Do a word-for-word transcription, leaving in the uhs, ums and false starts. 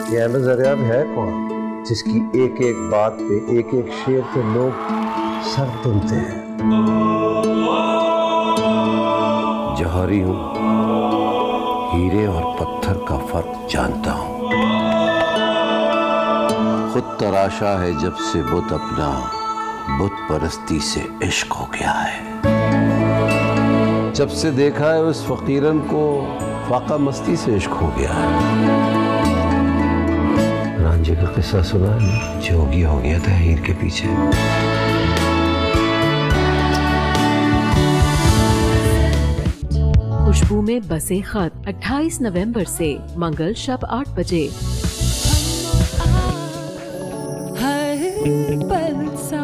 ये अहमद ज़रियाब है कौन जिसकी एक एक बात पे एक एक शेर पे लोग सर तुलते हैं? जौहरी हूं, हीरे और पत्थर का फर्क जानता हूं। खुद तराशा है जब से बुत अपना, बुत परस्ती से इश्क हो गया है। जब से देखा है उस फकीरन को, फाका मस्ती से इश्क हो गया है। रांझे का किस्सा सुना है, जोगी हो गया था हीर के पीछे। खुशबू में बसे खत अट्ठाईस नवंबर से मंगल शब आठ बजे।